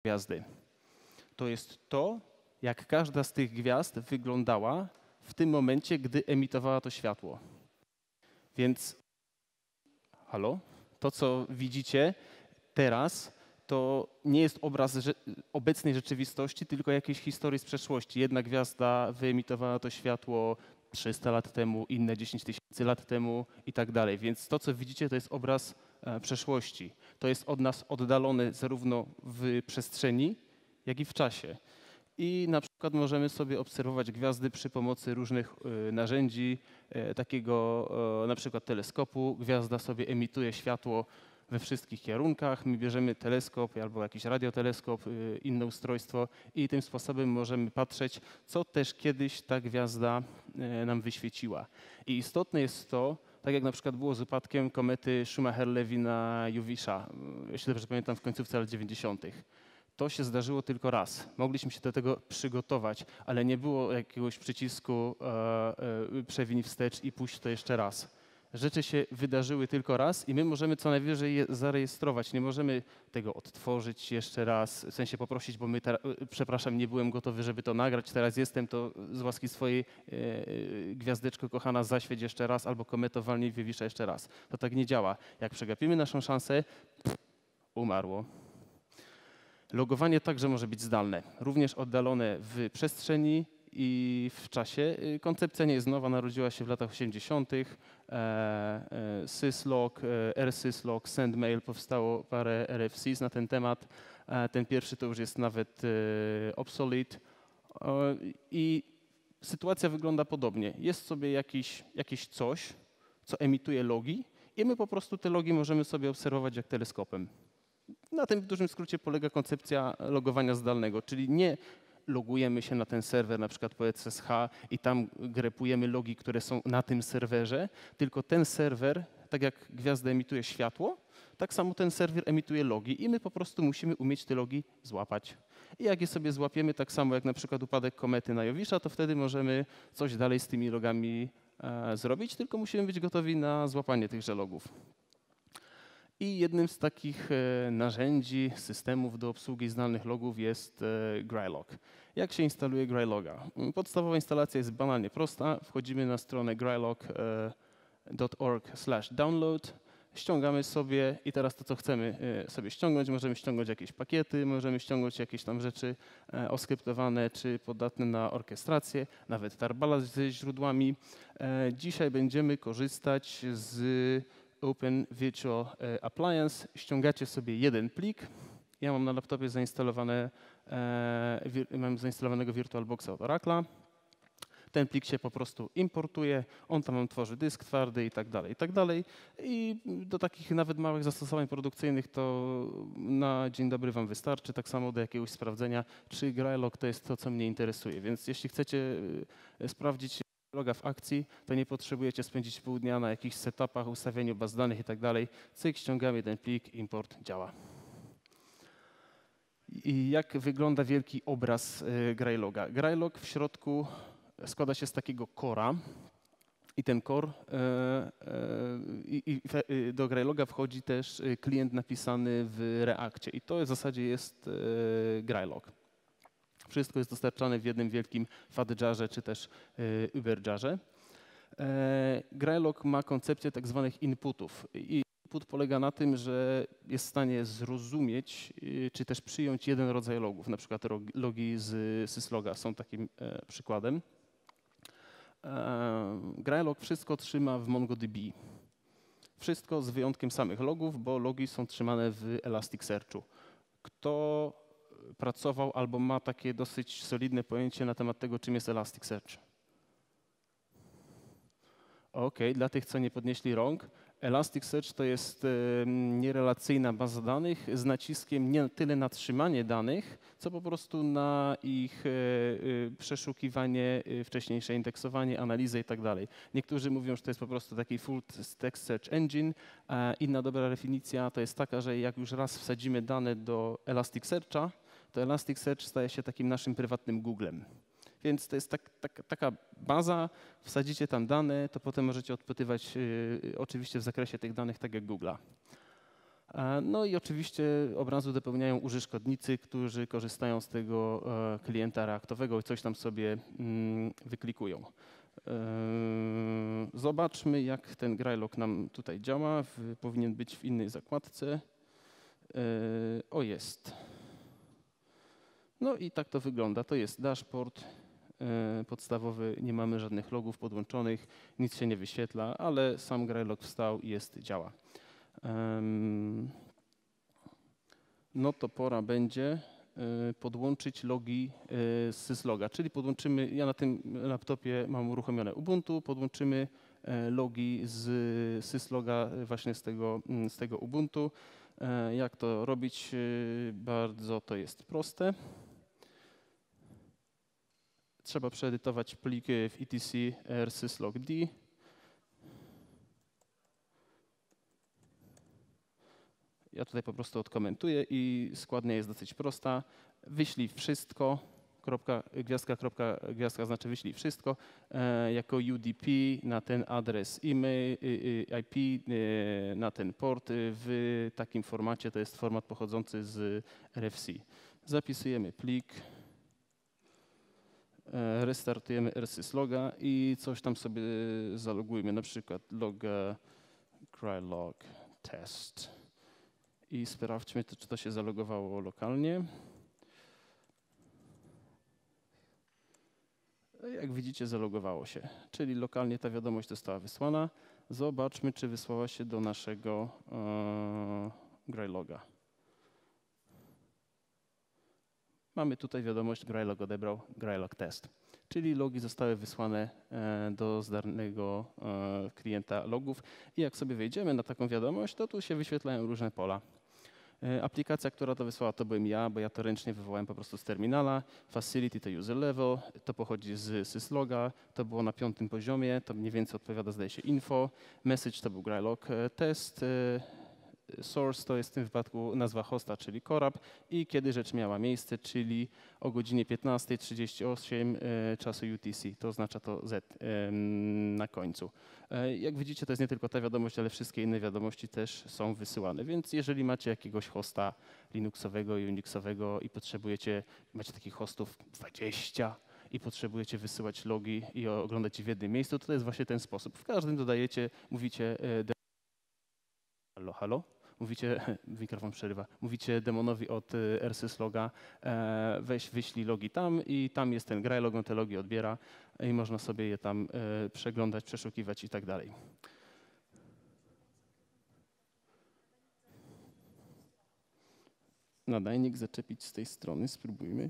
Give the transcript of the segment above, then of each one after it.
gwiazdy. To jest to, jak każda z tych gwiazd wyglądała w tym momencie, gdy emitowała to światło. Więc, halo? To, co widzicie teraz, to nie jest obraz obecnej rzeczywistości, tylko jakiejś historii z przeszłości. Jedna gwiazda wyemitowała to światło 300 lat temu, inne 10 000 lat temu i tak dalej. Więc to, co widzicie, to jest obraz przeszłości. To jest od nas oddalone zarówno w przestrzeni, jak i w czasie. I na przykład możemy sobie obserwować gwiazdy przy pomocy różnych narzędzi, takiego na przykład teleskopu. Gwiazda sobie emituje światło we wszystkich kierunkach. My bierzemy teleskop albo jakiś radioteleskop, inne ustrojstwo i tym sposobem możemy patrzeć, co też kiedyś ta gwiazda nam wyświeciła. I istotne jest to, tak jak na przykład było z upadkiem komety Schumacher-Levy na Jowisza, jeśli dobrze pamiętam, w końcówce lat 90. To się zdarzyło tylko raz. Mogliśmy się do tego przygotować, ale nie było jakiegoś przycisku przewiń wstecz i puść to jeszcze raz. Rzeczy się wydarzyły tylko raz i my możemy co najwyżej je zarejestrować. Nie możemy tego odtworzyć jeszcze raz, w sensie poprosić, bo przepraszam, nie byłem gotowy, żeby to nagrać, teraz jestem, to z łaski swojej gwiazdeczko kochana zaświeć jeszcze raz albo kometo walnij w Jowisza jeszcze raz. To tak nie działa. Jak przegapimy naszą szansę, umarło. Logowanie także może być zdalne, również oddalone w przestrzeni i w czasie. Koncepcja nie jest nowa, narodziła się w latach 80. Syslog, rsyslog, sendmail, powstało parę RFCs na ten temat. Ten pierwszy to już jest nawet obsolete. I sytuacja wygląda podobnie. Jest sobie jakieś coś, co emituje logi i my po prostu te logi możemy sobie obserwować jak teleskopem. Na tym w dużym skrócie polega koncepcja logowania zdalnego, czyli nie logujemy się na ten serwer, na przykład po SSH i tam grepujemy logi, które są na tym serwerze, tylko ten serwer, tak jak gwiazda emituje światło, tak samo ten serwer emituje logi i my po prostu musimy umieć te logi złapać. I jak je sobie złapiemy, tak samo jak na przykład upadek komety na Jowisza, to wtedy możemy coś dalej z tymi logami zrobić, tylko musimy być gotowi na złapanie tychże logów. I jednym z takich narzędzi, systemów do obsługi zdalnych logów jest Graylog. Jak się instaluje Grayloga? Podstawowa instalacja jest banalnie prosta. Wchodzimy na stronę graylog.org/download, ściągamy sobie i teraz to, co chcemy sobie ściągnąć, możemy ściągnąć jakieś pakiety, możemy ściągnąć jakieś tam rzeczy oskryptowane czy podatne na orkiestrację, nawet tarbala ze źródłami. Dzisiaj będziemy korzystać z Open Virtual Appliance. Ściągacie sobie jeden plik. Ja mam na laptopie zainstalowanego VirtualBoxa od Oracle'a. Ten plik się po prostu importuje, on tam tworzy dysk twardy i tak dalej, i tak dalej. I do takich nawet małych zastosowań produkcyjnych to na dzień dobry wam wystarczy, tak samo do jakiegoś sprawdzenia, czy Graylog to jest to, co mnie interesuje. Więc jeśli chcecie sprawdzić loga w akcji, to nie potrzebujecie spędzić pół dnia na jakichś setupach, ustawieniu baz danych i tak dalej. Cyk, ściągamy ten plik, import działa. I jak wygląda wielki obraz Grayloga? Graylog w środku składa się z takiego core'a i ten core do Grayloga wchodzi też klient napisany w Reakcie i to w zasadzie jest Graylog. Wszystko jest dostarczane w jednym wielkim fat-jarze czy też uber-jarze. Graylog ma koncepcję tak zwanych inputów. I input polega na tym, że jest w stanie zrozumieć czy też przyjąć jeden rodzaj logów. Na przykład logi z sysloga są takim przykładem. Graylog wszystko trzyma w MongoDB. Wszystko z wyjątkiem samych logów, bo logi są trzymane w Elasticsearchu. Kto pracował albo ma takie dosyć solidne pojęcie na temat tego, czym jest Elasticsearch? OK, dla tych, co nie podnieśli rąk, Elasticsearch to jest nierelacyjna baza danych z naciskiem nie tyle na trzymanie danych, co po prostu na ich przeszukiwanie, wcześniejsze indeksowanie, analizę i tak dalej. Niektórzy mówią, że to jest po prostu taki full text search engine, a inna dobra definicja to jest taka, że jak już raz wsadzimy dane do Elasticsearcha, to Elasticsearch staje się takim naszym prywatnym Googlem. Więc to jest taka baza, wsadzicie tam dane, to potem możecie odpytywać oczywiście w zakresie tych danych tak jak Google'a. No i oczywiście obrazu dopełniają użytkownicy, którzy korzystają z tego klienta reaktowego i coś tam sobie wyklikują. Zobaczmy, jak ten Graylog nam tutaj działa. Powinien być w innej zakładce. O, jest. No i tak to wygląda. To jest dashboard podstawowy. Nie mamy żadnych logów podłączonych, nic się nie wyświetla, ale sam Graylog wstał i działa. No to pora będzie podłączyć logi z sysloga, czyli podłączymy, ja na tym laptopie mam uruchomione Ubuntu, podłączymy logi z sysloga właśnie z tego Ubuntu. Jak to robić? Bardzo to jest proste. Trzeba przeedytować plik w etc rsyslogd. Ja tutaj po prostu odkomentuję i składnia jest dosyć prosta. Wyślij wszystko, gwiazdka znaczy wyślij wszystko, jako UDP na ten adres e-mail, IP, na ten port w takim formacie, to jest format pochodzący z RFC. Zapisujemy plik, restartujemy rsysloga i coś tam sobie zalogujmy, na przykład log Graylog test. I sprawdźmy, czy to się zalogowało lokalnie. Jak widzicie, zalogowało się, czyli lokalnie ta wiadomość została wysłana. Zobaczmy, czy wysłała się do naszego Grayloga. Mamy tutaj wiadomość, Graylog odebrał, Graylog test, czyli logi zostały wysłane do zdarnego klienta logów. I jak sobie wejdziemy na taką wiadomość, to tu się wyświetlają różne pola. Aplikacja, która to wysłała, to byłem ja, bo ja to ręcznie wywołałem po prostu z terminala. Facility to user level, to pochodzi z sysloga, to było na 5. poziomie, to mniej więcej odpowiada, zdaje się, info. Message to był Graylog test. Source to jest w tym wypadku nazwa hosta, czyli corrupt i kiedy rzecz miała miejsce, czyli o godzinie 15:38 czasu UTC, to oznacza to Z na końcu. Jak widzicie, to jest nie tylko ta wiadomość, ale wszystkie inne wiadomości też są wysyłane, więc jeżeli macie jakiegoś hosta linuxowego i unixowego i macie takich hostów 20 i potrzebujecie wysyłać logi i oglądać je w jednym miejscu, to jest właśnie ten sposób. W każdym dodajecie, mówicie halo, halo? Mówicie, mikrofon przerywa, mówicie demonowi od rsysloga, wyślij logi tam i tam jest ten Graylog, on te logi odbiera i można sobie je tam przeglądać, przeszukiwać i tak dalej. Nadajnik zaczepić z tej strony, spróbujmy.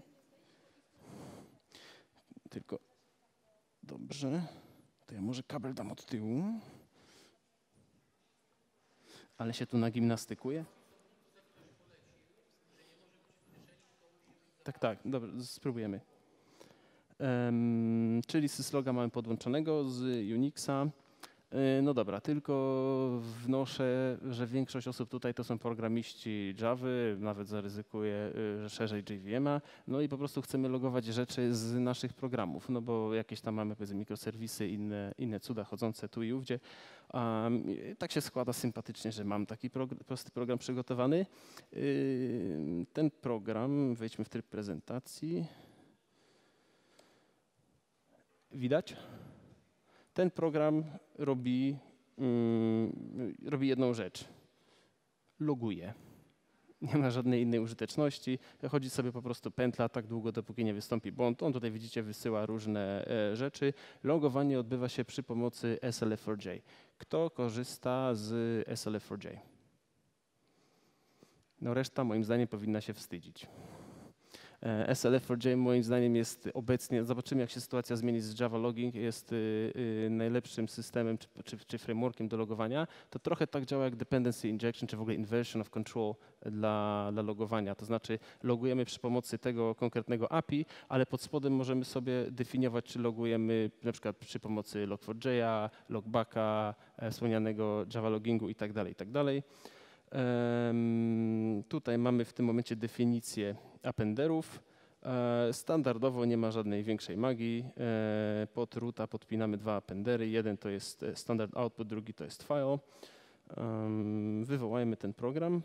Tylko, dobrze, to ja może kabel dam od tyłu. Ale się tu nagimnastykuje? Tak, dobrze, spróbujemy. Czyli sysloga mamy podłączonego z Unixa. No dobra, tylko wnoszę, że większość osób tutaj to są programiści Java, nawet zaryzykuję szerzej JVM-a, no i po prostu chcemy logować rzeczy z naszych programów, no bo jakieś tam mamy, powiedzmy, mikroserwisy, inne cuda chodzące tu i ówdzie. Tak się składa sympatycznie, że mam taki prosty program przygotowany. Ten program, wejdźmy w tryb prezentacji. Widać? Ten program robi jedną rzecz. Loguje. Nie ma żadnej innej użyteczności. Chodzi sobie po prostu pętla tak długo, dopóki nie wystąpi błąd. On tutaj, widzicie, wysyła różne rzeczy. Logowanie odbywa się przy pomocy SLF4J. Kto korzysta z SLF4J? No reszta moim zdaniem powinna się wstydzić. SLF4J moim zdaniem jest obecnie, zobaczymy jak się sytuacja zmieni z Java Logging, jest najlepszym systemem czy frameworkiem do logowania. To trochę tak działa jak dependency injection, czy w ogóle inversion of control dla logowania. To znaczy logujemy przy pomocy tego konkretnego API, ale pod spodem możemy sobie definiować, czy logujemy na przykład przy pomocy log4j, logbacka, wspomnianego Java Loggingu i tak dalej. Tutaj mamy w tym momencie definicję appenderów. Standardowo nie ma żadnej większej magii. Pod roota podpinamy 2 appendery. Jeden to jest standard output, drugi to jest file. Wywołajmy ten program.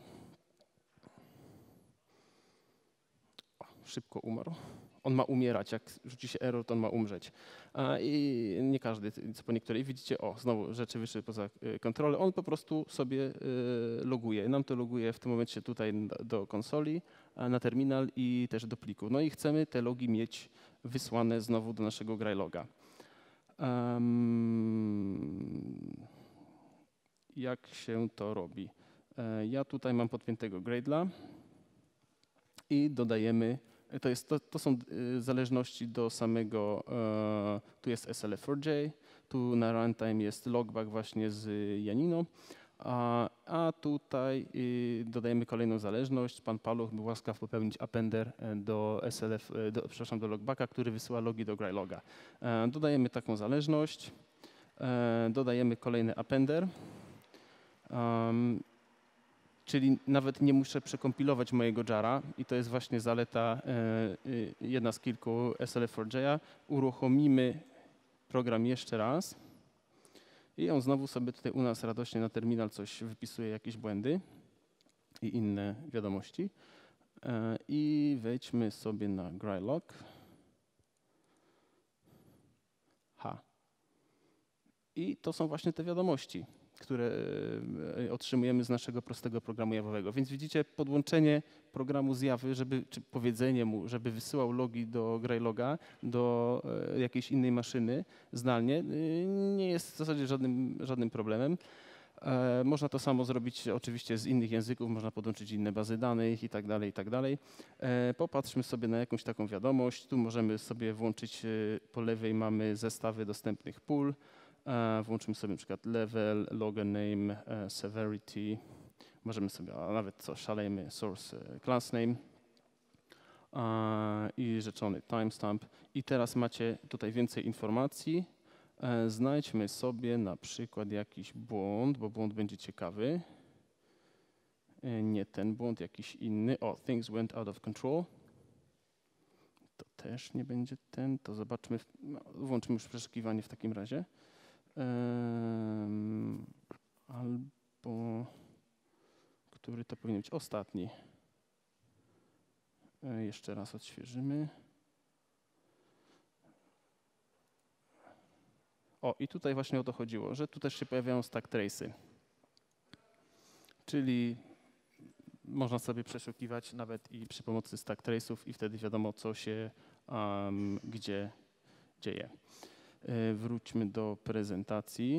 O, szybko umarł. On ma umierać, jak rzuci się error, to on ma umrzeć. I nie każdy, co po niektórej widzicie, o, znowu rzeczy wyszły poza kontrolę. On po prostu sobie loguje. Nam to loguje w tym momencie tutaj do konsoli, na terminal i też do pliku. No i chcemy te logi mieć wysłane znowu do naszego Grayloga. Jak się to robi? Ja tutaj mam podpiętego Gradla i dodajemy, to są zależności do samego, tu jest slf4j, tu na runtime jest logback właśnie z Janino, a tutaj dodajemy kolejną zależność. Pan Paluch był łaskaw popełnić appender do do logbacka, który wysyła logi do Grayloga. Dodajemy taką zależność, dodajemy kolejny appender. Czyli nawet nie muszę przekompilować mojego jara i to jest właśnie zaleta jedna z kilku slf4j. Uruchomimy program jeszcze raz i on znowu sobie tutaj u nas radośnie na terminal coś wypisuje, jakieś błędy i inne wiadomości. I wejdźmy sobie na Graylog. I to są właśnie te wiadomości, które otrzymujemy z naszego prostego programu jawowego. Więc widzicie, podłączenie programu z Jawy, czy powiedzenie mu, żeby wysyłał logi do Grayloga, do jakiejś innej maszyny zdalnie, nie jest w zasadzie żadnym problemem. Można to samo zrobić oczywiście z innych języków, można podłączyć inne bazy danych i tak dalej, i tak dalej. Popatrzmy sobie na jakąś taką wiadomość. Tu możemy sobie włączyć, po lewej mamy zestawy dostępnych pól. Włączymy sobie na przykład level, logger name, severity. Możemy sobie, a nawet co szalejmy, source class name i rzeczony timestamp. I teraz macie tutaj więcej informacji. Znajdźmy sobie na przykład jakiś błąd, bo błąd będzie ciekawy. Nie ten błąd, jakiś inny. O, things went out of control. To też nie będzie ten. To zobaczmy, włączymy już przeszukiwanie w takim razie. Albo, który to powinien być ostatni. Jeszcze raz odświeżymy. O, i tutaj właśnie o to chodziło, że tu też się pojawiają stack trace'y. Czyli można sobie przeszukiwać nawet i przy pomocy stack trace'ów i wtedy wiadomo, co się gdzie dzieje. Wróćmy do prezentacji.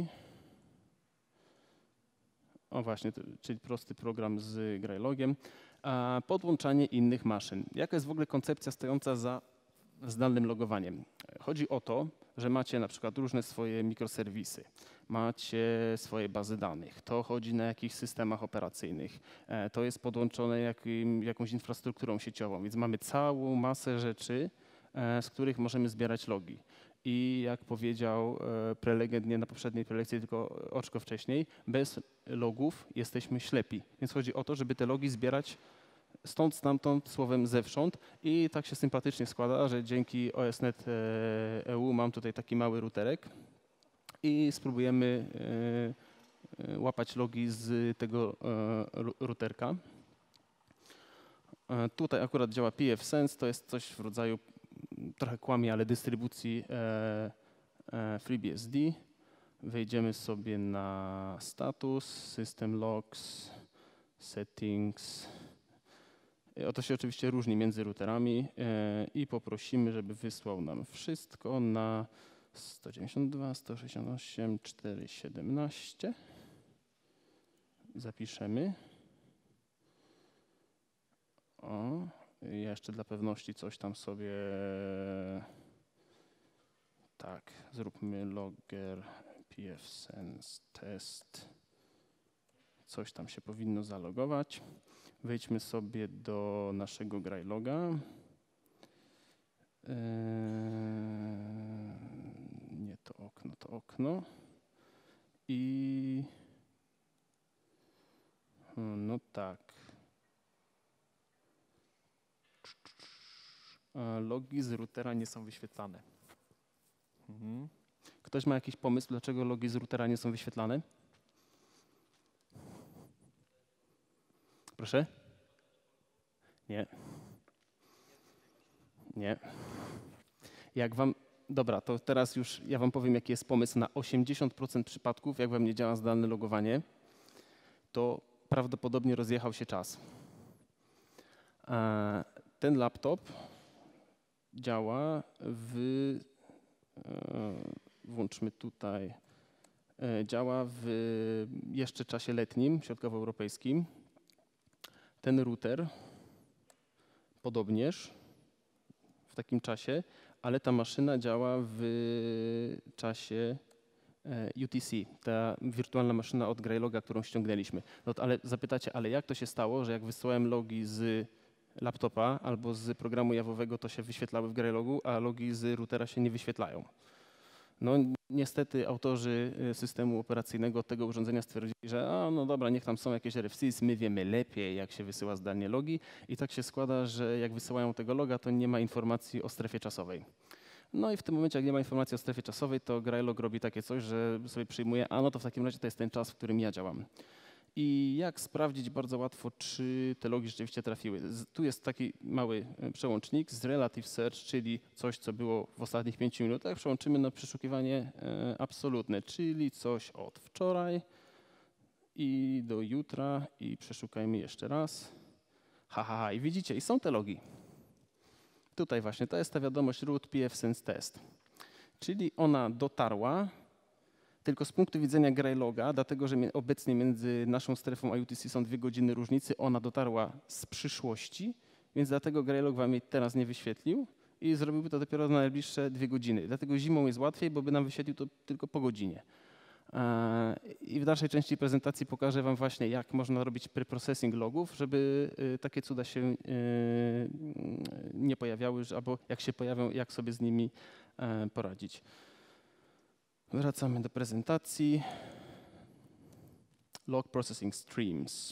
O właśnie, czyli prosty program z Graylogiem. Podłączanie innych maszyn. Jaka jest w ogóle koncepcja stojąca za zdalnym logowaniem? Chodzi o to, że macie na przykład różne swoje mikroserwisy, macie swoje bazy danych, to chodzi na jakichś systemach operacyjnych, to jest podłączone jakąś infrastrukturą sieciową, więc mamy całą masę rzeczy, z których możemy zbierać logi. I jak powiedział prelegent, nie na poprzedniej prelekcji, tylko oczko wcześniej, bez logów jesteśmy ślepi. Więc chodzi o to, żeby te logi zbierać stąd, stamtąd, słowem zewsząd. I tak się sympatycznie składa, że dzięki OSNet EU mam tutaj taki mały routerek i spróbujemy łapać logi z tego routerka. Tutaj akurat działa pfSense, to jest coś w rodzaju, trochę kłamie, ale dystrybucji FreeBSD. Wejdziemy sobie na status, system logs, settings. To się oczywiście różni między routerami i poprosimy, żeby wysłał nam wszystko na 192.168.4.17. Zapiszemy. O, ja jeszcze dla pewności coś tam sobie, tak, zróbmy logger pfSense test. Coś tam się powinno zalogować. Wejdźmy sobie do naszego Grayloga. Nie to okno, to okno. I no tak. Logi z routera nie są wyświetlane. Ktoś ma jakiś pomysł, dlaczego logi z routera nie są wyświetlane? Proszę? Nie. Nie. Jak wam... Dobra, to teraz już ja wam powiem, jaki jest pomysł. Na 80% przypadków, jak wam nie działa zdalne logowanie, to prawdopodobnie rozjechał się czas. Ten laptop działa w... Włączmy tutaj. Działa w jeszcze czasie letnim, środkowoeuropejskim. Ten router podobnież w takim czasie, ale ta maszyna działa w czasie UTC, ta wirtualna maszyna od Grayloga, którą ściągnęliśmy. No to, ale zapytacie, ale jak to się stało, że jak wysyłałem logi z laptopa albo z programu jawowego, to się wyświetlały w Graylogu, a logi z routera się nie wyświetlają? No niestety autorzy systemu operacyjnego tego urządzenia stwierdzili, że no dobra, niech tam są jakieś RFCs, my wiemy lepiej, jak się wysyła zdalnie logi i tak się składa, że jak wysyłają tego loga, to nie ma informacji o strefie czasowej. No i w tym momencie, jak nie ma informacji o strefie czasowej, to Graylog robi takie coś, że sobie przyjmuje, no to w takim razie to jest ten czas, w którym ja działam. I jak sprawdzić bardzo łatwo, czy te logi rzeczywiście trafiły? Tu jest taki mały przełącznik z relative search, czyli coś, co było w ostatnich 5 minutach. Przełączymy na przeszukiwanie absolutne, czyli coś od wczoraj i do jutra i przeszukajmy jeszcze raz. I widzicie, i są te logi. Tutaj właśnie, to jest ta wiadomość root pf sense test. Czyli ona dotarła, tylko z punktu widzenia Grayloga, dlatego że obecnie między naszą strefą a UTC są 2 godziny różnicy, ona dotarła z przyszłości, więc dlatego Graylog wam jej teraz nie wyświetlił i zrobiłby to dopiero na najbliższe 2 godziny. Dlatego zimą jest łatwiej, bo by nam wyświetlił to tylko po godzinie. I w dalszej części prezentacji pokażę wam właśnie, jak można robić preprocessing logów, żeby takie cuda się nie pojawiały, albo jak się pojawią, jak sobie z nimi poradzić. Wracamy do prezentacji. Log processing streams.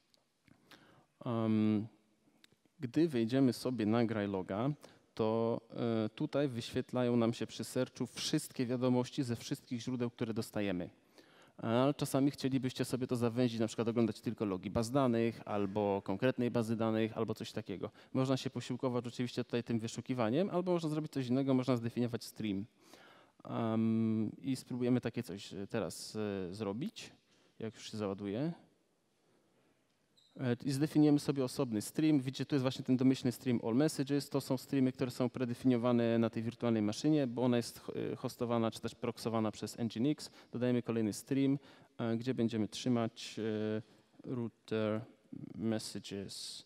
Gdy wejdziemy sobie na Grayloga, to tutaj wyświetlają nam się przy searchu wszystkie wiadomości ze wszystkich źródeł, które dostajemy. Ale czasami chcielibyście sobie to zawęzić, na przykład oglądać tylko logi baz danych, albo konkretnej bazy danych, albo coś takiego. Można się posiłkować oczywiście tutaj tym wyszukiwaniem, albo można zrobić coś innego, można zdefiniować stream. I spróbujemy takie coś teraz zrobić, jak już się załaduje. I zdefiniujemy sobie osobny stream. Widzicie, tu jest właśnie ten domyślny stream all messages. To są streamy, które są predefiniowane na tej wirtualnej maszynie, bo ona jest hostowana czy też proxowana przez ngix. Dodajemy kolejny stream, gdzie będziemy trzymać router messages.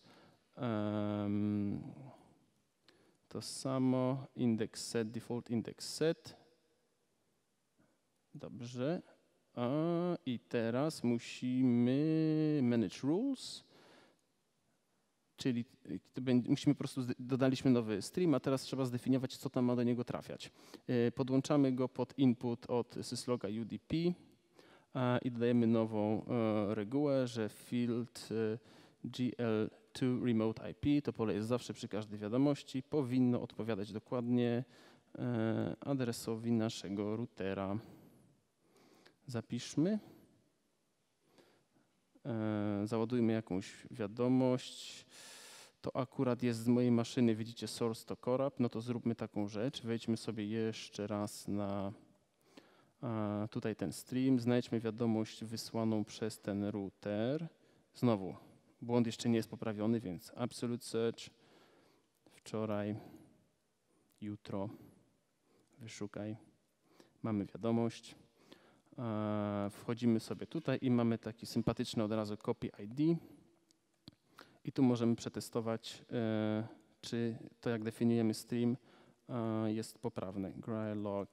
To samo, index set, default index set. Dobrze. I teraz musimy manage rules, czyli musimy po prostu, dodaliśmy nowy stream, a teraz trzeba zdefiniować, co tam ma do niego trafiać. Podłączamy go pod input od sysloga UDP i dodajemy nową regułę, że field GL2 remote IP, to pole jest zawsze przy każdej wiadomości, powinno odpowiadać dokładnie adresowi naszego routera. Zapiszmy. Załadujmy jakąś wiadomość. To akurat jest z mojej maszyny, widzicie, source to corrupt. No to zróbmy taką rzecz. Wejdźmy sobie jeszcze raz na tutaj ten stream. Znajdźmy wiadomość wysłaną przez ten router. Znowu, błąd jeszcze nie jest poprawiony, więc absolute search. Wczoraj, jutro. Wyszukaj. Mamy wiadomość. Wchodzimy sobie tutaj i mamy taki sympatyczny od razu copy ID i tu możemy przetestować, czy to, jak definiujemy stream, jest poprawne. Graylog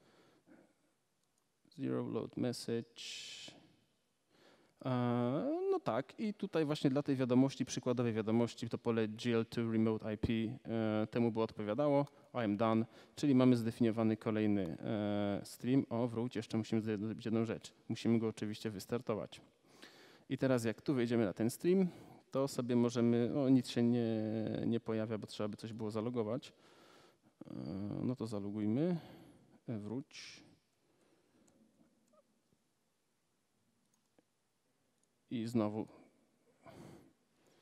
zero load message. No tak, i tutaj właśnie dla tej wiadomości, przykładowej wiadomości, to pole GL2 remote IP temu było odpowiadało. I am done, czyli mamy zdefiniowany kolejny stream. Wróć, jeszcze musimy zrobić jedną rzecz. Musimy go oczywiście wystartować. I teraz jak tu wejdziemy na ten stream, to sobie możemy, nic się nie pojawia, bo trzeba by coś było zalogować. No to zalogujmy, wróć. I znowu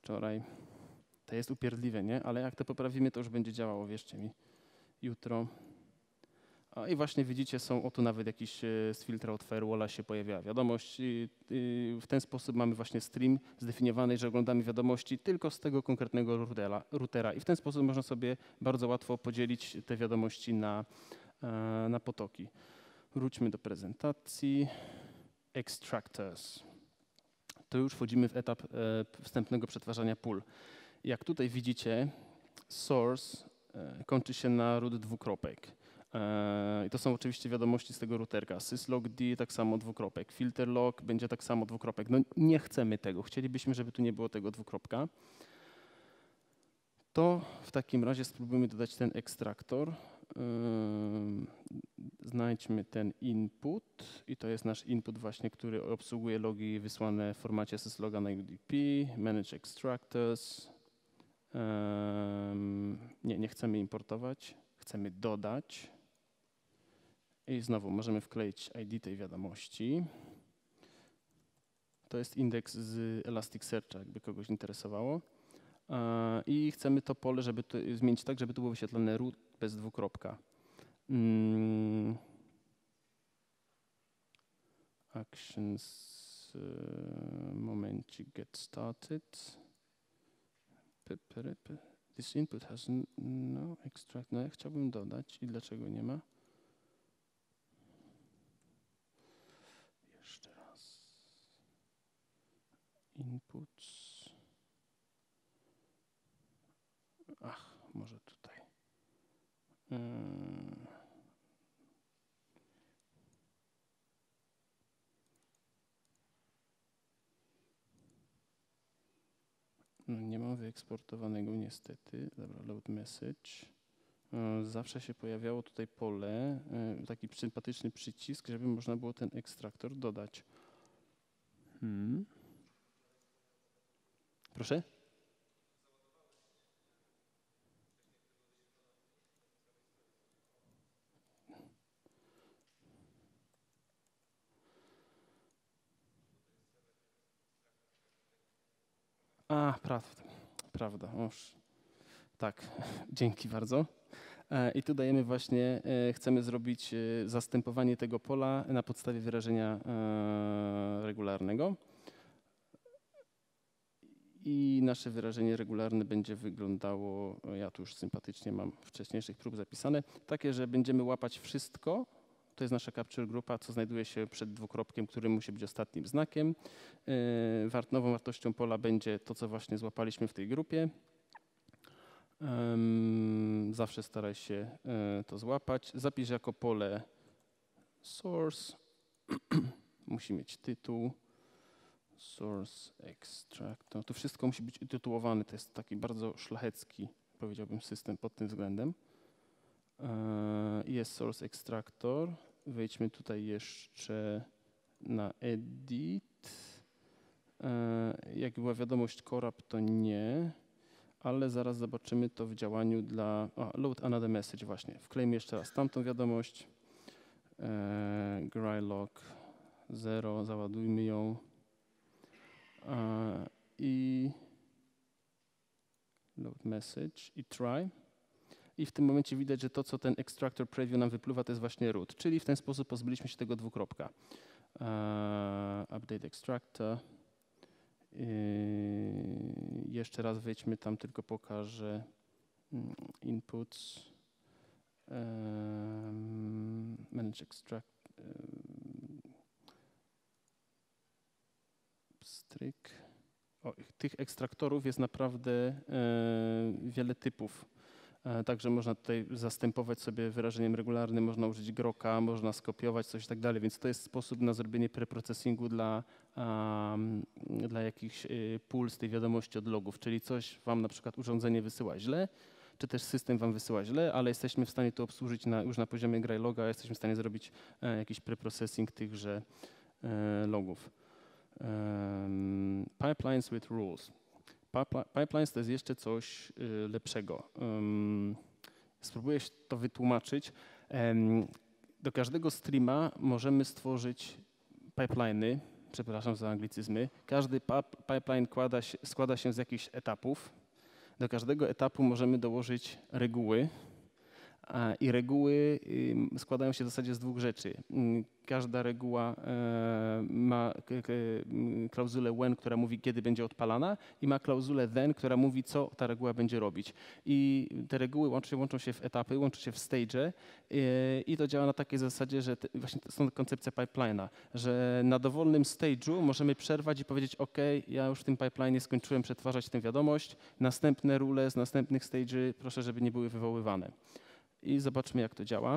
wczoraj. To jest upierdliwe, nie? Ale jak to poprawimy, to już będzie działało, wierzcie mi. Jutro. A i właśnie widzicie, są oto nawet jakiś z filtra od firewalla się pojawia wiadomość. W ten sposób mamy właśnie stream zdefiniowany, że oglądamy wiadomości tylko z tego konkretnego routera. I w ten sposób można sobie bardzo łatwo podzielić te wiadomości na potoki. Wróćmy do prezentacji. Extractors. To już wchodzimy w etap wstępnego przetwarzania pól. Jak tutaj widzicie, source kończy się na root dwukropek. I to są oczywiście wiadomości z tego routerka. Syslog D tak samo dwukropek. Filter log będzie tak samo dwukropek. No nie chcemy tego. Chcielibyśmy, żeby tu nie było tego dwukropka. To w takim razie spróbujmy dodać ten ekstraktor. Znajdźmy ten input i to jest nasz input właśnie, który obsługuje logi wysłane w formacie sysloga na UDP. Manage extractors. Nie chcemy importować. Chcemy dodać. I znowu możemy wkleić ID tej wiadomości. To jest indeks z Elasticsearcha, jakby kogoś interesowało. I chcemy to pole, żeby to zmienić tak, żeby tu było wyświetlane root bez dwukropka. Actions, momencik, get started. This input has no extract. No, ja chciałbym dodać i dlaczego nie ma? Jeszcze raz. Inputs. Ach, może tutaj. No, nie mam wyeksportowanego niestety. Dobra, load message. Zawsze się pojawiało tutaj pole, taki sympatyczny przycisk, żeby można było ten ekstraktor dodać. Proszę? A, prawda. Tak, dzięki bardzo. I tu dajemy właśnie, chcemy zrobić zastępowanie tego pola na podstawie wyrażenia regularnego. I nasze wyrażenie regularne będzie wyglądało, ja tu już sympatycznie mam wcześniejszych prób zapisane, takie, że będziemy łapać wszystko. To jest nasza capture grupa, co znajduje się przed dwukropkiem, który musi być ostatnim znakiem. Nową wartością pola będzie to, co właśnie złapaliśmy w tej grupie. Zawsze staraj się to złapać. Zapisz jako pole source. Musi mieć tytuł. Source extract. No, to wszystko musi być utytułowane. To jest taki bardzo szlachecki, powiedziałbym, system pod tym względem. Jest source extractor. Wejdźmy tutaj jeszcze na edit. Jak była wiadomość corrupt, to nie, ale zaraz zobaczymy to w działaniu dla load another message właśnie. Wklejmy jeszcze raz tamtą wiadomość. Graylog 0, załadujmy ją. I load message i try. I w tym momencie widać, że to, co ten extractor preview nam wypluwa, to jest właśnie root. Czyli w ten sposób pozbyliśmy się tego dwukropka. Update extractor. Jeszcze raz wejdźmy tam, tylko pokażę inputs. Manage extract. Stryk. Tych ekstraktorów jest naprawdę wiele typów. Także można tutaj zastępować sobie wyrażeniem regularnym, można użyć groka, można skopiować coś i tak dalej, więc to jest sposób na zrobienie preprocesingu dla jakichś pól z tej wiadomości od logów, czyli coś wam na przykład urządzenie wysyła źle, czy też system wam wysyła źle, ale jesteśmy w stanie to obsłużyć już na poziomie Grayloga, jesteśmy w stanie zrobić jakiś preprocessing tychże logów. Pipelines with rules. Pipelines to jest jeszcze coś lepszego. Spróbuję to wytłumaczyć. Do każdego streama możemy stworzyć pipeliny przepraszam za anglicyzmy, każdy pipeline składa się z jakichś etapów. Do każdego etapu możemy dołożyć reguły. I reguły składają się w zasadzie z dwóch rzeczy. Każda reguła ma klauzulę when, która mówi, kiedy będzie odpalana, i ma klauzulę then, która mówi, co ta reguła będzie robić. I te reguły łączą się w etapy, łączą się w stage i to działa na takiej zasadzie, że właśnie stąd koncepcja pipeline'a, że na dowolnym stage'u możemy przerwać i powiedzieć, OK, ja już w tym pipeline'ie skończyłem przetwarzać tę wiadomość, następne rule z następnych stage'y proszę, żeby nie były wywoływane. I zobaczmy, jak to działa,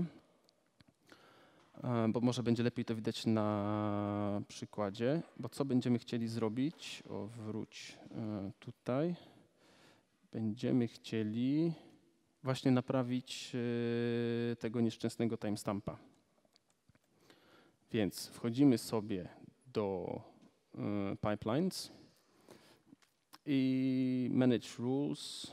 bo może będzie lepiej to widać na przykładzie, bo co będziemy chcieli zrobić, wróć tutaj, będziemy chcieli właśnie naprawić tego nieszczęsnego timestampa. Więc wchodzimy sobie do pipelines i manage rules.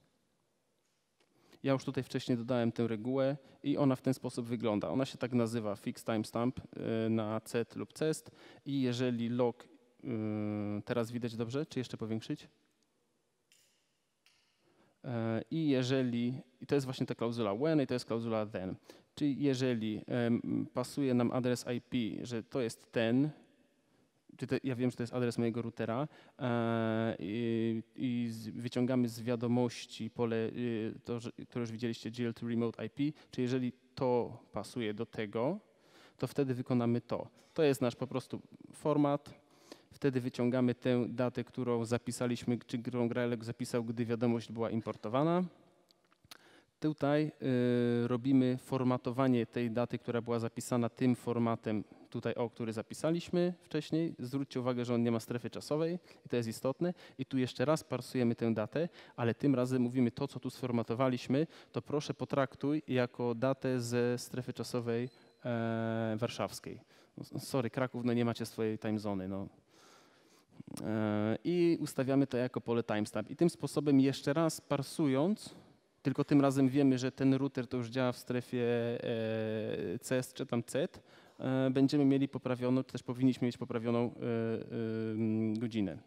Ja już tutaj wcześniej dodałem tę regułę i ona w ten sposób wygląda. Ona się tak nazywa fix timestamp na cet lub cest i jeżeli log, teraz widać dobrze, czy jeszcze powiększyć? I to jest właśnie ta klauzula when i to jest klauzula then. Czyli jeżeli pasuje nam adres IP, że to jest ten, ja wiem, że to jest adres mojego routera i wyciągamy z wiadomości pole, które już widzieliście, GL2 Remote IP, czyli jeżeli to pasuje do tego, to wtedy wykonamy to. To jest nasz po prostu format. Wtedy wyciągamy tę datę, którą zapisaliśmy, czy którą Graylog zapisał, gdy wiadomość była importowana. Tutaj robimy formatowanie tej daty, która była zapisana tym formatem, tutaj który zapisaliśmy wcześniej. Zwróćcie uwagę, że on nie ma strefy czasowej i to jest istotne. I tu jeszcze raz parsujemy tę datę, ale tym razem mówimy to, co tu sformatowaliśmy, to proszę potraktuj jako datę ze strefy czasowej warszawskiej. Sorry, Kraków, no nie macie swojej time zony. No. I ustawiamy to jako pole timestamp. I tym sposobem jeszcze raz parsując, tylko tym razem wiemy, że ten router to już działa w strefie CES czy tam CET, będziemy mieli poprawioną, czy też powinniśmy mieć poprawioną godzinę.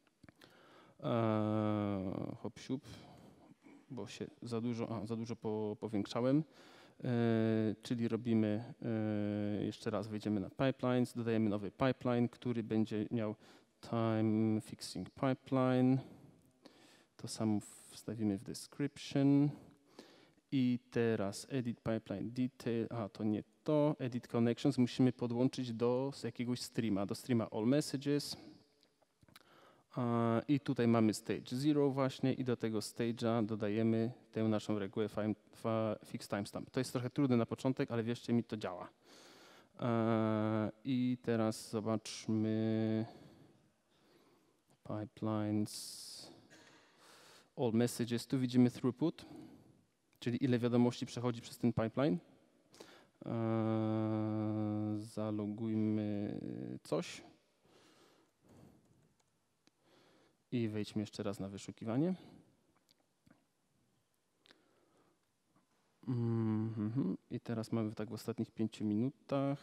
Hop siup, bo się za dużo powiększałem. Czyli robimy, jeszcze raz wejdziemy na pipelines, dodajemy nowy pipeline, który będzie miał time fixing pipeline. To samo wstawimy w description. I teraz edit pipeline detail, to nie to, edit connections musimy podłączyć do jakiegoś streama, do streama all messages. I tutaj mamy stage 0 właśnie i do tego stage'a dodajemy tę naszą regułę fix timestamp. To jest trochę trudne na początek, ale wierzcie mi, to działa. I teraz zobaczmy pipelines, all messages, tu widzimy throughput, czyli ile wiadomości przechodzi przez ten pipeline. Zalogujmy coś. I wejdźmy jeszcze raz na wyszukiwanie. I teraz mamy tak w ostatnich 5 minutach.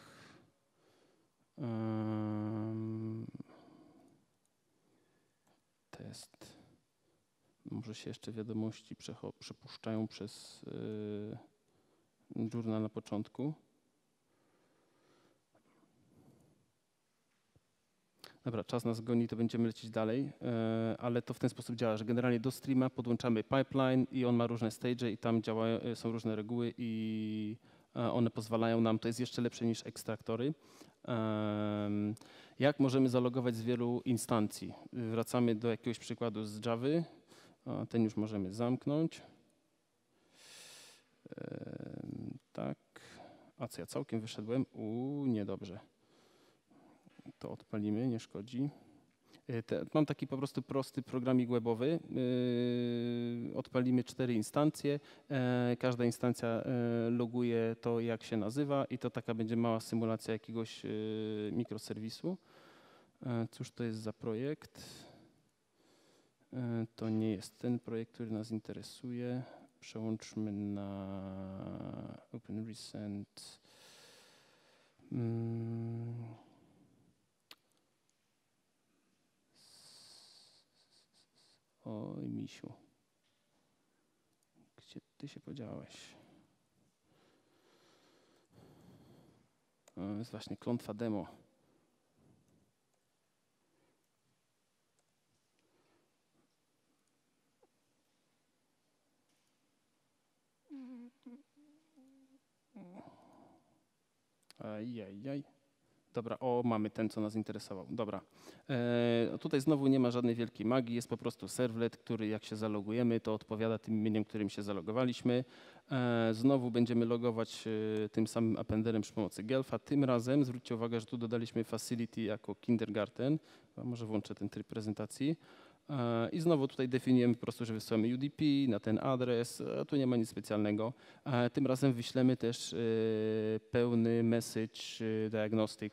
Test. Może się jeszcze wiadomości przepuszczają przez journal na początku. Dobra, czas nas goni, to będziemy lecieć dalej, ale to w ten sposób działa, że generalnie do streama podłączamy pipeline i on ma różne stage i tam są różne reguły i one pozwalają nam, to jest jeszcze lepsze niż ekstraktory. Jak możemy zalogować z wielu instancji? Wracamy do jakiegoś przykładu z Javy. Ten już możemy zamknąć. Tak. A co, ja całkiem wyszedłem? Niedobrze. To odpalimy, nie szkodzi. Mam taki po prostu prosty programik webowy. Odpalimy 4 instancje. Każda instancja loguje to, jak się nazywa i to taka będzie mała symulacja jakiegoś mikroserwisu. Cóż to jest za projekt? To nie jest ten projekt, który nas interesuje. Przełączmy na Open Recent. misiu. Gdzie ty się podziałeś? O, jest właśnie klątwa demo. Ajajaj. Dobra, o, mamy ten, co nas interesował. Dobra. Tutaj znowu nie ma żadnej wielkiej magii, jest po prostu servlet, który jak się zalogujemy, to odpowiada tym imieniem, którym się zalogowaliśmy. Znowu będziemy logować tym samym appenderem przy pomocy gelfa. Tym razem zwróćcie uwagę, że tu dodaliśmy facility jako kindergarten. Może włączę ten tryb prezentacji. I znowu tutaj definiujemy po prostu, że wysyłamy UDP na ten adres, tu nie ma nic specjalnego. Tym razem wyślemy też pełny message diagnostic,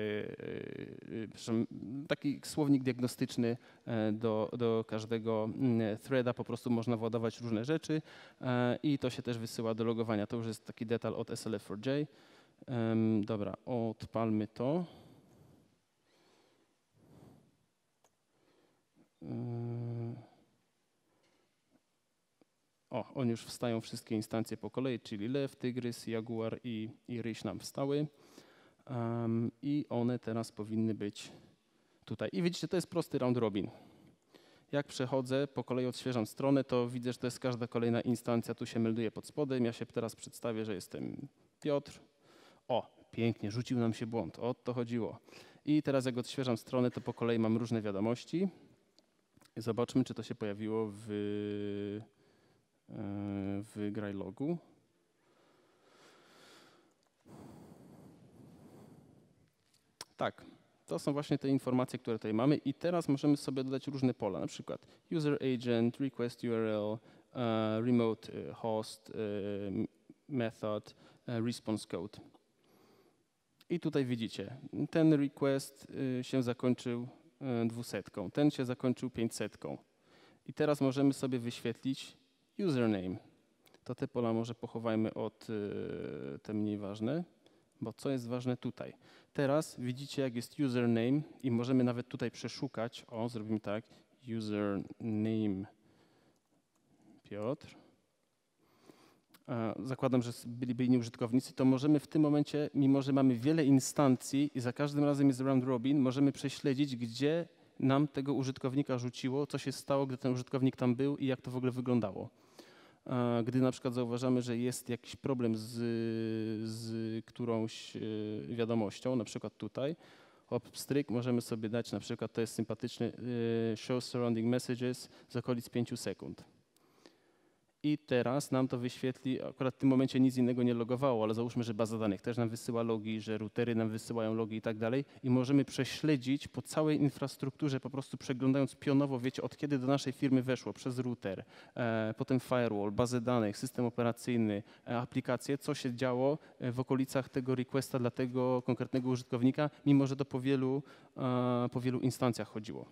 taki słownik diagnostyczny do każdego threada, po prostu można władować różne rzeczy i to się też wysyła do logowania. To już jest taki detal od SLF4J. Dobra, odpalmy to. O, oni już wstają wszystkie instancje po kolei, czyli Lew, Tygrys, Jaguar i Ryś nam wstały. I one teraz powinny być tutaj. I widzicie, to jest prosty round robin. Jak przechodzę, po kolei odświeżam stronę, to widzę, że to jest każda kolejna instancja, tu się melduje pod spodem. Ja się teraz przedstawię, że jestem Piotr. O, pięknie, rzucił nam się błąd, o to chodziło. I teraz jak odświeżam stronę, to po kolei mam różne wiadomości. Zobaczmy, czy to się pojawiło w Graylogu. Tak, to są właśnie te informacje, które tutaj mamy i teraz możemy sobie dodać różne pola, na przykład user agent, request URL, remote host, method, response code. I tutaj widzicie, ten request się zakończył 200, ten się zakończył 500. I teraz możemy sobie wyświetlić username. To te pola może pochowajmy od te mniej ważne, bo co jest ważne tutaj. Teraz widzicie, jak jest username i możemy nawet tutaj przeszukać. O, zrobimy tak, username Piotr. Zakładam, że byliby inni użytkownicy, to możemy w tym momencie, mimo że mamy wiele instancji i za każdym razem jest round robin, możemy prześledzić, gdzie nam tego użytkownika rzuciło, co się stało, gdy ten użytkownik tam był i jak to w ogóle wyglądało. Gdy na przykład zauważamy, że jest jakiś problem z którąś wiadomością, na przykład tutaj, pstryk, możemy sobie dać na przykład, to jest sympatyczny, show surrounding messages z okolic 5 sekund. I teraz nam to wyświetli, akurat w tym momencie nic innego nie logowało, ale załóżmy, że baza danych też nam wysyła logi, że routery nam wysyłają logi i tak dalej i możemy prześledzić po całej infrastrukturze, po prostu przeglądając pionowo, wiecie, od kiedy do naszej firmy weszło, przez router, potem firewall, bazę danych, system operacyjny, aplikacje, co się działo w okolicach tego requesta dla tego konkretnego użytkownika, mimo że to po wielu instancjach chodziło.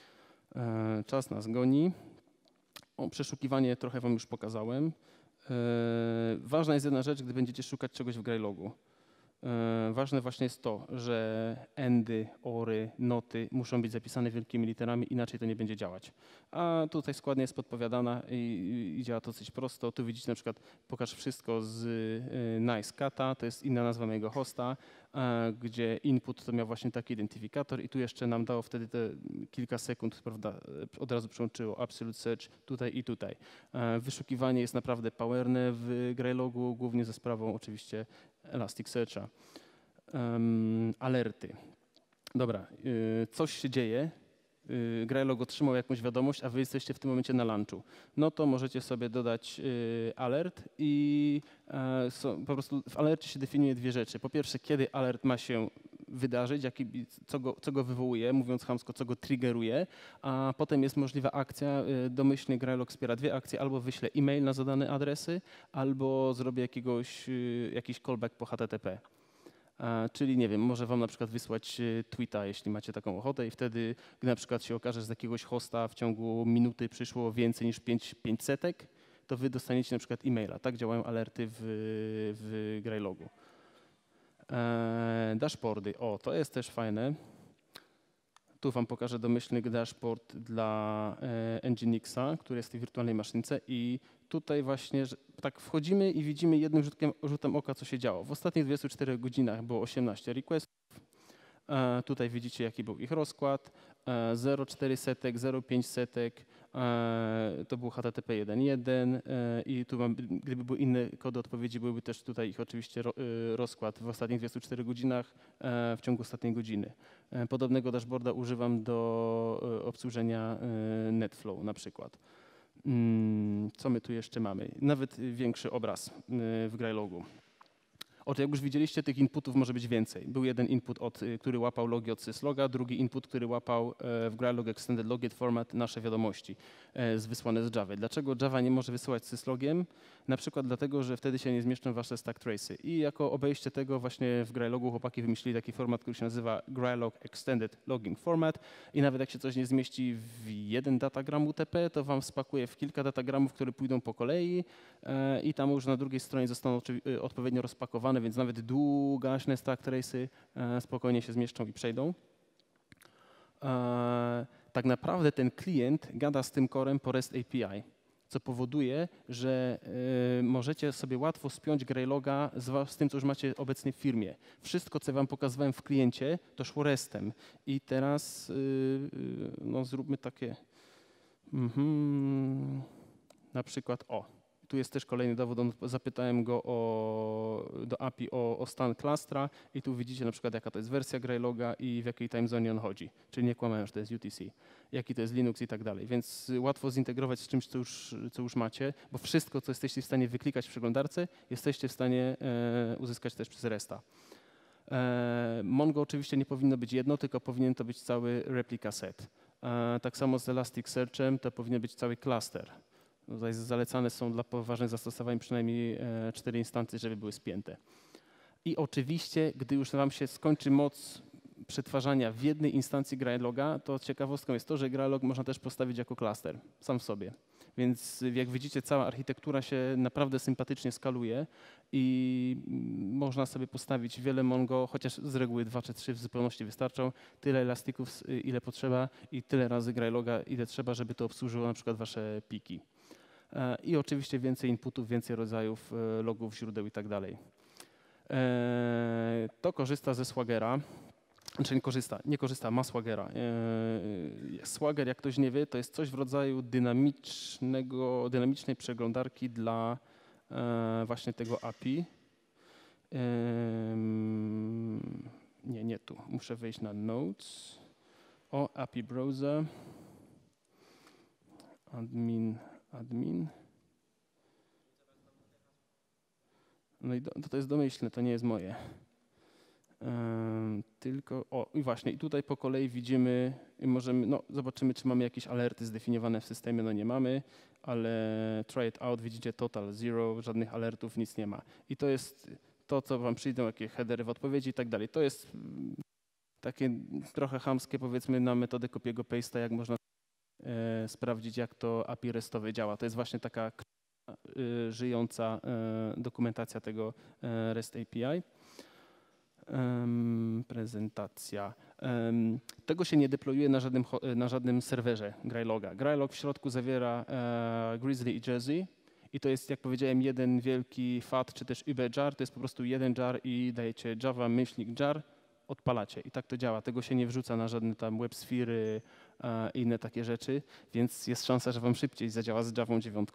Czas nas goni. O, przeszukiwanie trochę wam już pokazałem. Ważna jest jedna rzecz, gdy będziecie szukać czegoś w Graylogu. Ważne właśnie jest to, że endy, ory, noty muszą być zapisane wielkimi literami, inaczej to nie będzie działać. A tutaj składnia jest podpowiadana i działa to dosyć prosto. Tu widzicie na przykład pokaż wszystko z nice kata, to jest inna nazwa mojego hosta, gdzie input to miał właśnie taki identyfikator i tu jeszcze nam dało wtedy te kilka sekund, prawda, od razu przełączyło absolute search tutaj i tutaj. Wyszukiwanie jest naprawdę powerne w Graylogu, głównie ze sprawą oczywiście Elasticsearcha. Alerty. Dobra, coś się dzieje. Graylog otrzymał jakąś wiadomość, a wy jesteście w tym momencie na lunchu. No to możecie sobie dodać alert i po prostu w alercie się definiuje dwie rzeczy. Po pierwsze, kiedy alert ma się wydarzyć, co go wywołuje, mówiąc chamsko, co go triggeruje, a potem jest możliwa akcja. Domyślnie Graylog wspiera dwie akcje, albo wyślę e-mail na zadane adresy, albo zrobię jakiś callback po HTTP. Czyli nie wiem, może wam na przykład wysłać tweeta, jeśli macie taką ochotę i wtedy, gdy na przykład się okaże, że z jakiegoś hosta w ciągu minuty przyszło więcej niż 500, to wy dostaniecie na przykład e-maila. Tak działają alerty w Graylogu. Dashboardy, o, to jest też fajne. Tu wam pokażę domyślny dashboard dla ngixa, który jest w tej wirtualnej maszynce i tutaj właśnie tak wchodzimy i widzimy jednym rzutem oka, co się działo. W ostatnich 24 godzinach było 18 requestów. Tutaj widzicie, jaki był ich rozkład. 0,4 setek, 0,5 setek, to był HTTP 1.1 i tu gdyby były inne kody odpowiedzi, byłby też tutaj ich oczywiście rozkład w ostatnich 24 godzinach w ciągu ostatniej godziny. Podobnego dashboarda używam do obsłużenia NetFlow na przykład. Co my tu jeszcze mamy? Nawet większy obraz w Graylogu. Jak już widzieliście, tych inputów może być więcej. Był jeden input, który łapał logi od sysloga, drugi input, który łapał w Graylog Extended Logit Format nasze wiadomości wysłane z Java. Dlaczego Java nie może wysyłać syslogiem? Na przykład dlatego, że wtedy się nie zmieszczą wasze stack trace'y. I jako obejście tego właśnie w Graylogu chłopaki wymyślili taki format, który się nazywa Graylog Extended Logging Format i nawet jak się coś nie zmieści w 1 datagram UTP, to wam spakuje w kilka datagramów, które pójdą po kolei i tam już na drugiej stronie zostaną odpowiednio rozpakowane, więc nawet długaśne stack trace'y spokojnie się zmieszczą i przejdą. Tak naprawdę ten klient gada z tym corem po REST API, co powoduje, że możecie sobie łatwo spiąć Grayloga z tym, co już macie obecnie w firmie. Wszystko, co wam pokazywałem w kliencie, to szło REST-em. I teraz no, zróbmy takie na przykład tu jest też kolejny dowód, zapytałem go do API o stan klastra i tu widzicie na przykład jaka to jest wersja Grayloga i w jakiej time zone on chodzi, czyli nie kłamałem, że to jest UTC, jaki to jest Linux i tak dalej, więc łatwo zintegrować z czymś, co już macie, bo wszystko, co jesteście w stanie wyklikać w przeglądarce, jesteście w stanie uzyskać też przez RESTA. Mongo oczywiście nie powinno być jedno, tylko powinien to być cały replica set. Tak samo z Elasticsearchem to powinien być cały cluster. Zalecane są dla poważnych zastosowań przynajmniej 4 instancje, żeby były spięte. I oczywiście, gdy już wam się skończy moc przetwarzania w jednej instancji Grayloga, to ciekawostką jest to, że Graylog można też postawić jako klaster, sam w sobie. Więc jak widzicie, cała architektura się naprawdę sympatycznie skaluje i można sobie postawić wiele Mongo, chociaż z reguły 2 czy 3 w zupełności wystarczą, tyle elastików, ile potrzeba i tyle razy Grayloga, ile trzeba, żeby to obsłużyło na przykład wasze piki. I oczywiście więcej inputów, więcej rodzajów logów, źródeł i tak dalej. To korzysta ze Swaggera. Znaczy nie korzysta, ma Swaggera. Swagger, jak ktoś nie wie, to jest coś w rodzaju dynamicznej przeglądarki dla właśnie tego API. Nie tu. Muszę wejść na Notes. API Browser. Admin. No i to jest domyślne, to nie jest moje. Tylko, i właśnie, i tutaj po kolei widzimy, możemy, zobaczymy, czy mamy jakieś alerty zdefiniowane w systemie, no nie mamy, ale try it out, widzicie total zero, żadnych alertów, nic nie ma. I to jest to, co wam przyjdą, jakie headery w odpowiedzi i tak dalej. To jest takie trochę chamskie, powiedzmy, na metodę copiego paste'a, jak można sprawdzić, jak to API RESTowe działa. To jest właśnie taka żyjąca dokumentacja tego REST API. Prezentacja. Tego się nie deployuje na żadnym serwerze Grayloga. Graylog w środku zawiera Grizzly i Jersey i to jest, jak powiedziałem, jeden wielki FAT czy też UB-jar. To jest po prostu jeden jar i dajecie java-jar, odpalacie i tak to działa. Tego się nie wrzuca na żadne tam WebSphery i inne takie rzeczy, więc jest szansa, że wam szybciej zadziała z Javą 9.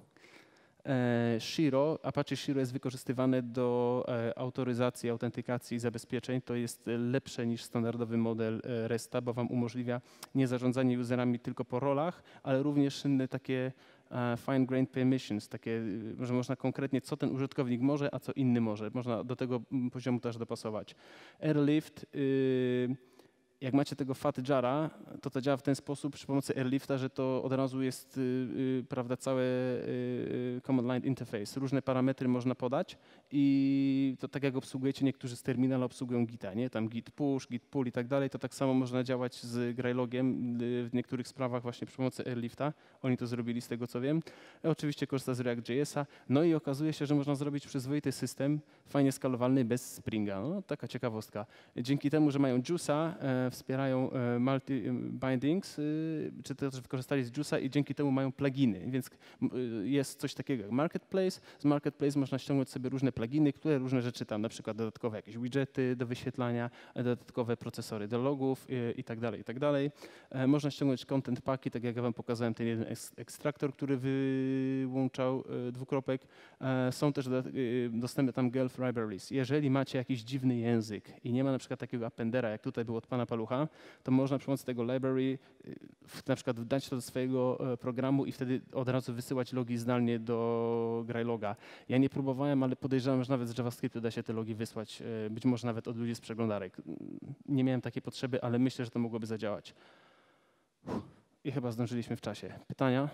Apache Shiro jest wykorzystywane do autoryzacji, autentykacji i zabezpieczeń. To jest lepsze niż standardowy model RESTA, bo wam umożliwia nie zarządzanie userami tylko po rolach, ale również inne takie fine-grained permissions, takie, że można konkretnie, co ten użytkownik może, a co inny może. Można do tego poziomu też dopasować. Airlift, jak macie tego fat jara, to działa w ten sposób przy pomocy airlifta, że to od razu jest prawda, całe command line interface. Różne parametry można podać i to tak jak obsługujecie, niektórzy z terminala obsługują Gita, nie? Tam git push, git pull i tak dalej, to tak samo można działać z Graylogiem w niektórych sprawach właśnie przy pomocy airlifta. Oni to zrobili z tego, co wiem. Oczywiście korzysta z React.jsa. No i okazuje się, że można zrobić przyzwoity system, fajnie skalowalny, bez Springa. No, taka ciekawostka. Dzięki temu, że mają Juice'a wspierają multi-bindings, czy też wykorzystali z Juice'a i dzięki temu mają pluginy. Więc jest coś takiego jak Marketplace. Z Marketplace można ściągnąć sobie różne pluginy, które różne rzeczy tam, na przykład dodatkowe jakieś widgety do wyświetlania, dodatkowe procesory do logów i tak dalej, i tak dalej. Można ściągnąć content packi, tak jak ja wam pokazałem, ten jeden ekstraktor, który wyłączał dwukropek. Są też dostępne tam Gulf libraries. Jeżeli macie jakiś dziwny język i nie ma na przykład takiego appendera, jak tutaj było od pana Palucha, to można przy pomocy tego library na przykład wdać to do swojego programu i wtedy od razu wysyłać logi zdalnie do Grayloga. Ja nie próbowałem, ale podejrzewam, że nawet z JavaScriptu da się te logi wysłać, być może nawet od ludzi z przeglądarek. Nie miałem takiej potrzeby, ale myślę, że to mogłoby zadziałać. I chyba zdążyliśmy w czasie. Pytania?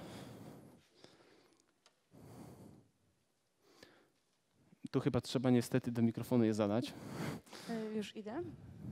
Tu chyba trzeba niestety do mikrofonu je zadać. Już idę.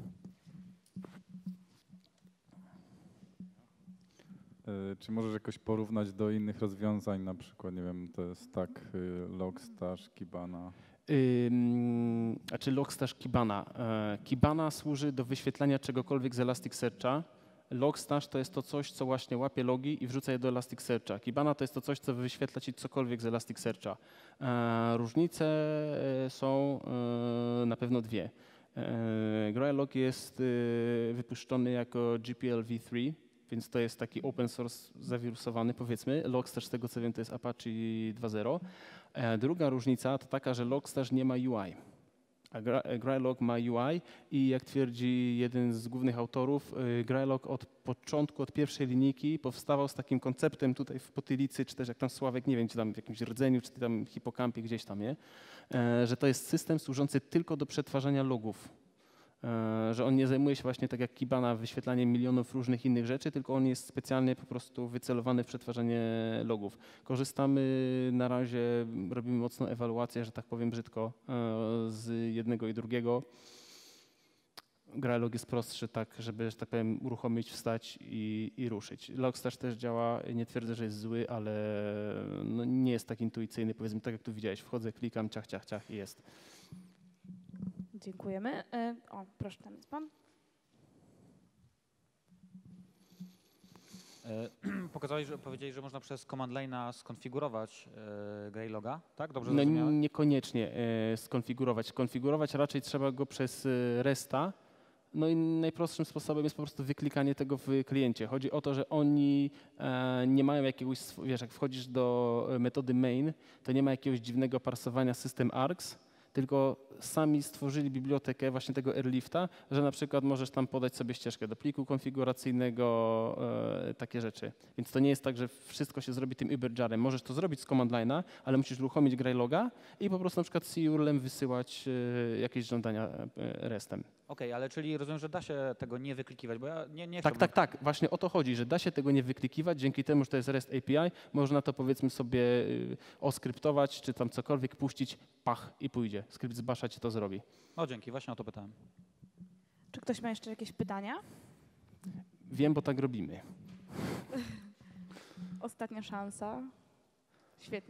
Czy możesz jakoś porównać do innych rozwiązań, na przykład, nie wiem, to jest tak Logstash, Kibana? Znaczy Logstash, Kibana. Kibana służy do wyświetlania czegokolwiek z Elasticsearcha. Logstash to jest to coś, co właśnie łapie logi i wrzuca je do Elasticsearcha. Kibana to jest to coś, co wyświetla ci cokolwiek z Elasticsearcha. Różnice są na pewno dwie. Graylog jest wypuszczony jako GPL v3, więc to jest taki open source zawirusowany, powiedzmy. Logstash, z tego co wiem, to jest Apache 2.0. Druga różnica to taka, że Logstash nie ma UI. A Graylog ma UI i jak twierdzi jeden z głównych autorów, Graylog od początku, od pierwszej linijki powstawał z takim konceptem tutaj w potylicy, czy też jak tam Sławek, nie wiem, czy tam w jakimś rdzeniu, czy tam hipokampie gdzieś tam, nie? Że to jest system służący tylko do przetwarzania logów. Że on nie zajmuje się właśnie tak jak Kibana wyświetlaniem milionów różnych innych rzeczy, tylko on jest specjalnie po prostu wycelowany w przetwarzanie logów. Korzystamy na razie, robimy mocną ewaluację, że tak powiem brzydko, z jednego i drugiego. Graylog jest prostszy tak, żeby, że tak powiem, uruchomić, wstać i ruszyć. Logstash też działa, nie twierdzę, że jest zły, ale no nie jest tak intuicyjny, powiedzmy tak jak tu widziałeś, wchodzę, klikam, ciach, ciach, ciach i jest. Dziękujemy. O, proszę, tam jest pan. Powiedzieli, że można przez command line'a skonfigurować Grayloga, tak? Dobrze No zrozumiałem? niekoniecznie skonfigurować. Konfigurować raczej trzeba go przez RESTA. No i najprostszym sposobem jest po prostu wyklikanie tego w kliencie. Chodzi o to, że oni nie mają jakiegoś, wiesz, jak wchodzisz do metody main, to nie ma jakiegoś dziwnego parsowania system args, tylko sami stworzyli bibliotekę właśnie tego airlifta, że na przykład możesz tam podać sobie ścieżkę do pliku konfiguracyjnego, takie rzeczy. Więc to nie jest tak, że wszystko się zrobi tym uberjarem. Możesz to zrobić z command line'a, ale musisz uruchomić Grayloga i po prostu na przykład CURL-em wysyłać jakieś żądania restem. Okej, ale czyli rozumiem, że da się tego nie wyklikiwać, bo ja nie Tak, chciałbym... tak. Właśnie o to chodzi, że da się tego nie wyklikiwać. Dzięki temu, że to jest REST API, można to powiedzmy sobie oskryptować, czy tam cokolwiek puścić, pach i pójdzie. Skrypt z basha ci to zrobi. O, dzięki, właśnie o to pytałem. Czy ktoś ma jeszcze jakieś pytania? Wiem, bo tak robimy. Ostatnia szansa. Świetnie.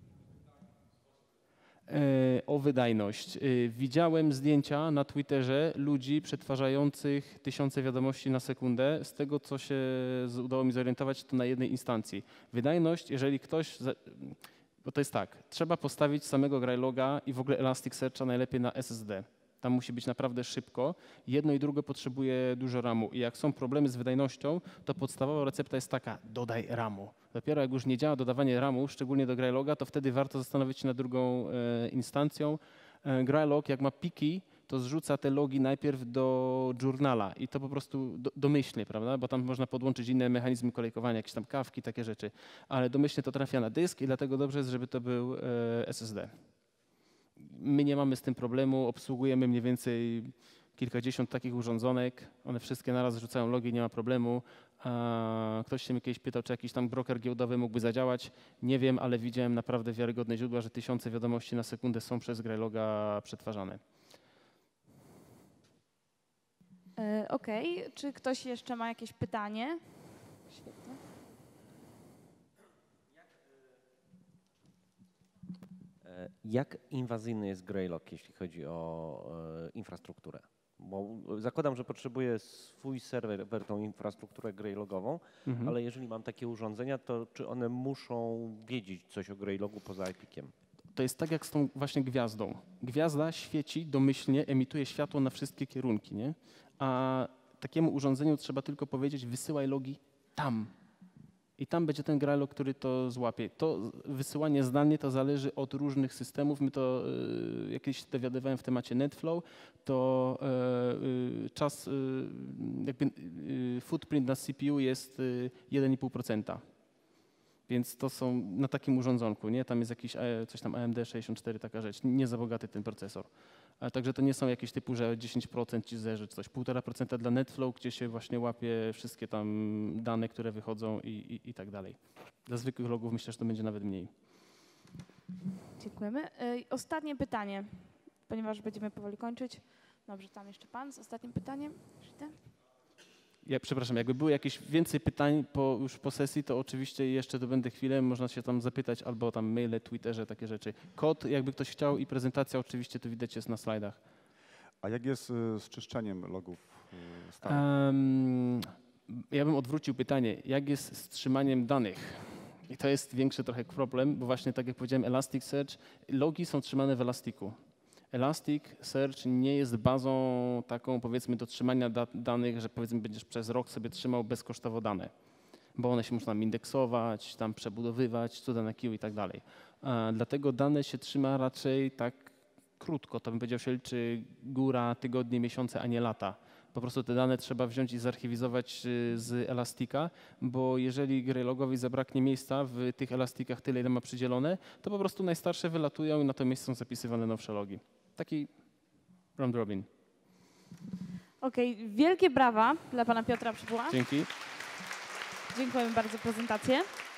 O wydajność. Widziałem zdjęcia na Twitterze ludzi przetwarzających tysiące wiadomości na sekundę. Z tego, co się udało mi zorientować, to na jednej instancji. Wydajność, jeżeli ktoś... Bo to jest tak, trzeba postawić samego Grayloga i w ogóle Elasticsearcha najlepiej na SSD. Tam musi być naprawdę szybko. Jedno i drugie potrzebuje dużo RAMu. I jak są problemy z wydajnością, to podstawowa recepta jest taka, dodaj RAMu. Dopiero jak już nie działa dodawanie RAMu, szczególnie do Grayloga, to wtedy warto zastanowić się nad drugą instancją. Graylog, jak ma piki, to zrzuca te logi najpierw do journala i to po prostu domyślnie, prawda? Bo tam można podłączyć inne mechanizmy kolejkowania, jakieś tam kawki, takie rzeczy. Ale domyślnie to trafia na dysk i dlatego dobrze jest, żeby to był SSD. My nie mamy z tym problemu, obsługujemy mniej więcej kilkadziesiąt takich urządzonek, one wszystkie naraz rzucają logi, nie ma problemu. Ktoś się mnie kiedyś pytał, czy jakiś tam broker giełdowy mógłby zadziałać. Nie wiem, ale widziałem naprawdę wiarygodne źródła, że tysiące wiadomości na sekundę są przez Grayloga przetwarzane. Okej, czy ktoś jeszcze ma jakieś pytanie? Świetnie. Jak inwazyjny jest Graylog, jeśli chodzi o infrastrukturę? Bo zakładam, że potrzebuję swój serwer, tą infrastrukturę Graylogową, ale jeżeli mam takie urządzenia, to czy one muszą wiedzieć coś o Graylogu poza IP-kiem? To jest tak jak z tą właśnie gwiazdą. Gwiazda świeci domyślnie, emituje światło na wszystkie kierunki, nie? A takiemu urządzeniu trzeba tylko powiedzieć, wysyłaj logi tam. I tam będzie ten Graylog, który to złapie. To wysyłanie zdalnie to zależy od różnych systemów. My to jakieś dowiadywałem w temacie NetFlow, to czas, jakby footprint na CPU jest 1,5%. Więc to są na takim urządzonku, nie? Tam jest jakiś coś tam AMD 64, taka rzecz, nie za bogaty ten procesor. A także to nie są jakieś typu, że 10% ci zerzy czy coś, 1,5% dla NetFlow, gdzie się właśnie łapie wszystkie tam dane, które wychodzą i tak dalej. Dla zwykłych logów myślę, że to będzie nawet mniej. Dziękujemy. Ostatnie pytanie, ponieważ będziemy powoli kończyć. Dobrze, tam jeszcze pan z ostatnim pytaniem. Ja przepraszam, jakby były jakieś więcej pytań już po sesji, to oczywiście jeszcze dobędę chwilę, można się tam zapytać albo tam maile, Twitterze, takie rzeczy. Kod, jakby ktoś chciał i prezentacja oczywiście tu widać jest na slajdach. A jak jest z czyszczeniem logów stałych? Ja bym odwrócił pytanie, jak jest z trzymaniem danych? I to jest większy trochę problem, bo właśnie tak jak powiedziałem, Elasticsearch, logi są trzymane w Elastiku. Elasticsearch nie jest bazą taką, powiedzmy, do trzymania danych, że powiedzmy będziesz przez rok sobie trzymał bezkosztowo dane, bo one się muszą tam indeksować, tam przebudowywać, cuda na kiju i tak dalej. Dlatego dane się trzyma raczej tak krótko, to bym powiedział, się liczy góra, tygodnie, miesiące, a nie lata. Po prostu te dane trzeba wziąć i zarchiwizować z Elastika, bo jeżeli Graylogowi zabraknie miejsca w tych Elastikach tyle, ile ma przydzielone, to po prostu najstarsze wylatują i na to miejsce są zapisywane nowsze logi. Taki round robin. Okej, wielkie brawa dla pana Piotra Przybyła. Dzięki. Dziękujemy bardzo za prezentację.